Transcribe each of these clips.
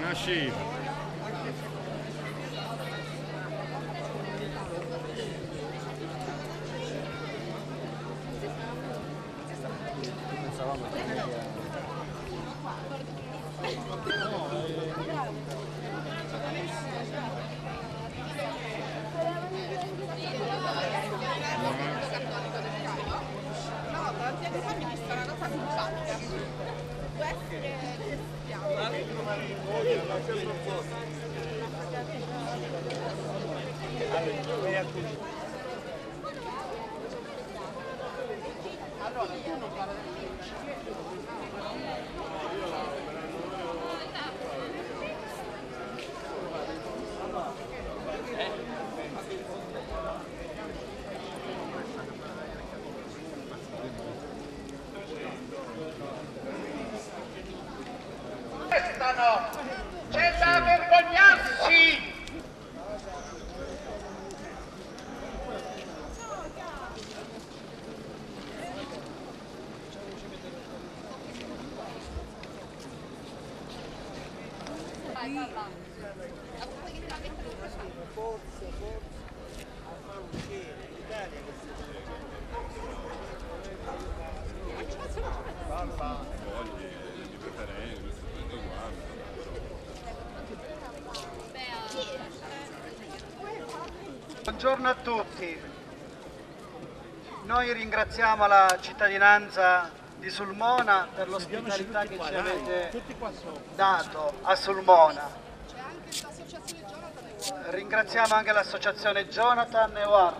Nasci. C'è da vergognarsi! Buongiorno a tutti. Noi ringraziamo la cittadinanza di Sulmona per l'ospitalità che ci avete dato a Sulmona. Ringraziamo anche l'associazione Jonathan e War.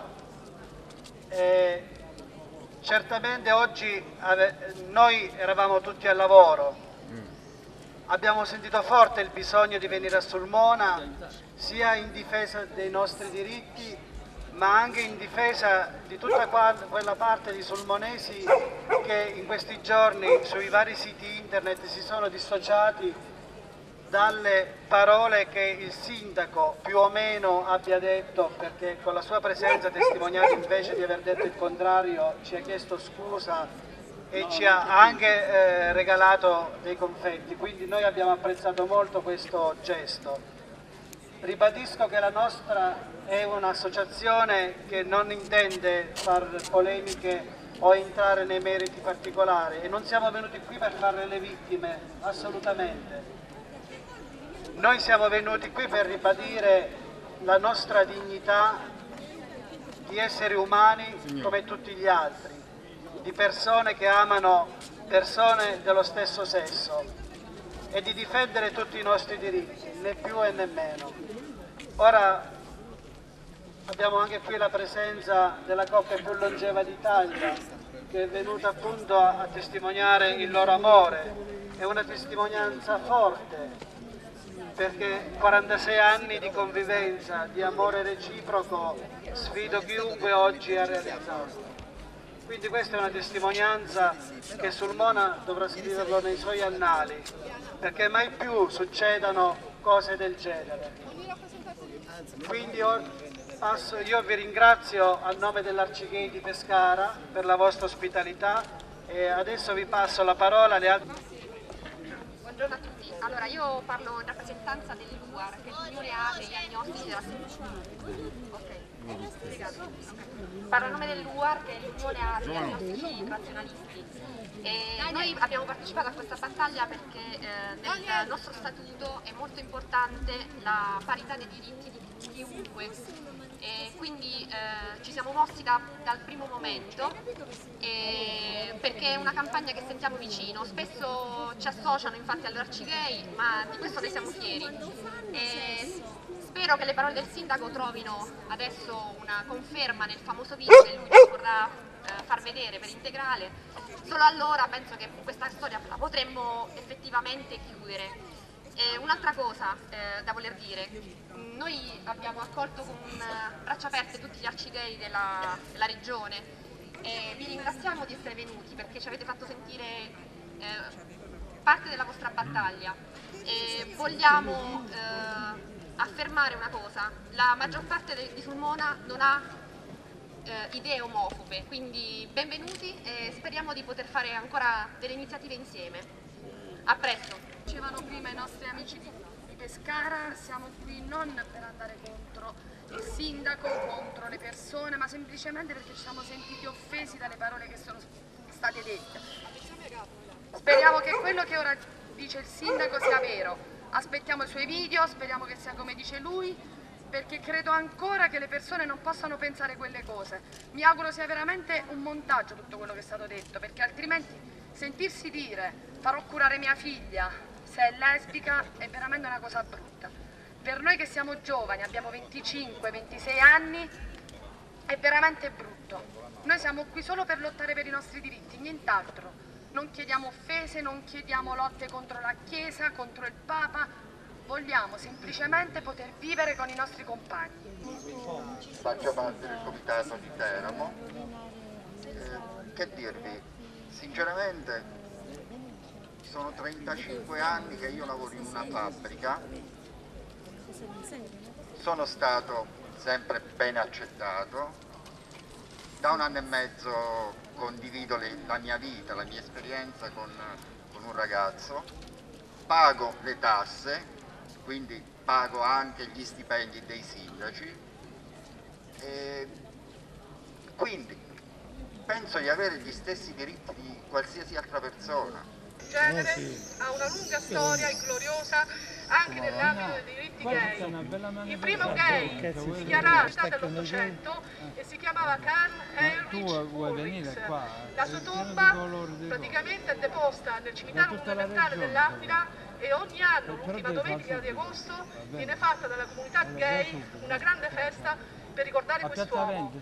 Certamente oggi noi eravamo tutti al lavoro. Abbiamo sentito forte il bisogno di venire a Sulmona, sia in difesa dei nostri diritti, ma anche in difesa di tutta quella parte di sulmonesi che in questi giorni sui vari siti internet si sono dissociati dalle parole che il sindaco più o meno abbia detto, perché con la sua presenza testimoniale invece di aver detto il contrario ci ha chiesto scusa e ci ha anche regalato dei confetti, quindi noi abbiamo apprezzato molto questo gesto. Ribadisco che la nostra è un'associazione che non intende far polemiche o entrare nei meriti particolari e non siamo venuti qui per fare le vittime, assolutamente. Noi siamo venuti qui per ribadire la nostra dignità di esseri umani come tutti gli altri, di persone che amano persone dello stesso sesso e di difendere tutti i nostri diritti, né più e né meno. Ora abbiamo anche qui la presenza della coppia più longeva d'Italia che è venuta appunto a testimoniare il loro amore. È una testimonianza forte perché 46 anni di convivenza, di amore reciproco, sfido chiunque oggi a realizzarlo. Quindi questa è una testimonianza che Sulmona dovrà scriverlo nei suoi annali, perché mai più succedano cose del genere. Quindi io vi ringrazio a nome dell'Arcigay di Pescara per la vostra ospitalità e adesso vi passo la parola alle altre. Buongiorno a tutti, allora io parlo in rappresentanza dell'UAR, che è l'Unione Atei e Agnostici della Parlo a nome dell'UAR, che è l'Unione Atei e Agnostici Razionalisti. E noi abbiamo partecipato a questa battaglia perché nel nostro statuto è molto importante la parità dei diritti di chiunque. E quindi ci siamo mossi dal primo momento perché è una campagna che sentiamo vicino. Spesso ci associano infatti all'Arcigay, ma di questo ne siamo fieri. E spero che le parole del sindaco trovino adesso una conferma nel famoso video che lui ci vorrà far vedere per integrale. Solo allora penso che questa storia la potremmo effettivamente chiudere. Un'altra cosa da voler dire, noi abbiamo accolto con braccia aperte tutti gli Arcigay della regione e vi ringraziamo di essere venuti perché ci avete fatto sentire parte della vostra battaglia e vogliamo affermare una cosa: la maggior parte di Sulmona non ha idee omofobe, quindi benvenuti e speriamo di poter fare ancora delle iniziative insieme. A presto! Dicevano prima i nostri amici Pescara siamo qui non per andare contro il sindaco, contro le persone, ma semplicemente perché ci siamo sentiti offesi dalle parole che sono state dette. Speriamo che quello che ora dice il sindaco sia vero, aspettiamo i suoi video, speriamo che sia come dice lui, perché credo ancora che le persone non possano pensare quelle cose. Mi auguro sia veramente un montaggio tutto quello che è stato detto, perché altrimenti sentirsi dire farò curare mia figlia se è lesbica è veramente una cosa brutta. Per noi che siamo giovani, abbiamo 25-26 anni, è veramente brutto. Noi siamo qui solo per lottare per i nostri diritti, nient'altro. Non chiediamo offese, non chiediamo lotte contro la Chiesa, contro il Papa. Vogliamo semplicemente poter vivere con i nostri compagni. Faccio parte del comitato di Teramo. Che dirvi? Sinceramente sono 35 anni che io lavoro in una fabbrica. Sono stato sempre ben accettato. Da 1 anno e mezzo condivido la mia vita, la mia esperienza con un ragazzo. Pago le tasse, quindi pago anche gli stipendi dei sindaci. E quindi penso di avere gli stessi diritti di qualsiasi altra persona. Il genere ha una lunga storia e gloriosa anche nell'ambito dei diritti gay. Il primo gay dichiarato dall'800 e si chiamava Carl Heinrich Ulrichs. La sua tomba praticamente è deposta nel cimitero monumentale dell'Aquila e ogni anno, l'ultima domenica di agosto, viene fatta dalla comunità gay una grande festa per ricordare quest'uomo.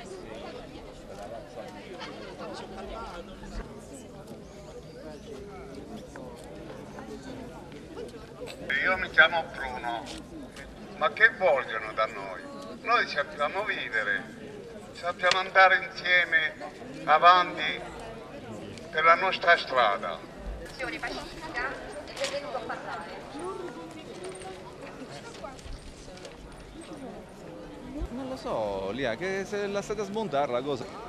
Io mi chiamo Bruno, ma che vogliono da noi? Noi sappiamo vivere, sappiamo andare insieme avanti per la nostra strada. Pacifica è venuto a parlare. Non lo so, Lia, che se la state a smontare la cosa.